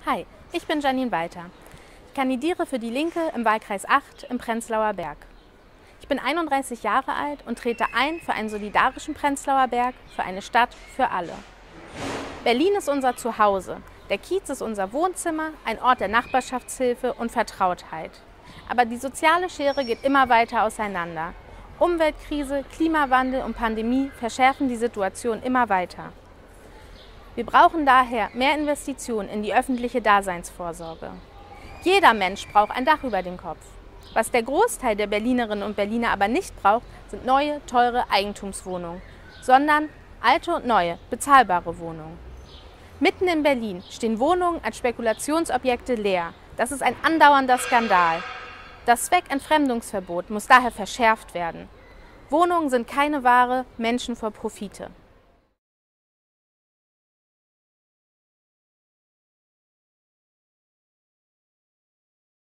Hi, ich bin Janine Walter. Ich kandidiere für die Linke im Wahlkreis 8 im Prenzlauer Berg. Ich bin 31 Jahre alt und trete ein für einen solidarischen Prenzlauer Berg, für eine Stadt für alle. Berlin ist unser Zuhause, der Kiez ist unser Wohnzimmer, ein Ort der Nachbarschaftshilfe und Vertrautheit. Aber die soziale Schere geht immer weiter auseinander. Umweltkrise, Klimawandel und Pandemie verschärfen die Situation immer weiter. Wir brauchen daher mehr Investitionen in die öffentliche Daseinsvorsorge. Jeder Mensch braucht ein Dach über dem Kopf. Was der Großteil der Berlinerinnen und Berliner aber nicht braucht, sind neue, teure Eigentumswohnungen, sondern alte und neue, bezahlbare Wohnungen. Mitten in Berlin stehen Wohnungen als Spekulationsobjekte leer. Das ist ein andauernder Skandal. Das Zweckentfremdungsverbot muss daher verschärft werden. Wohnungen sind keine Ware, Menschen vor Profite.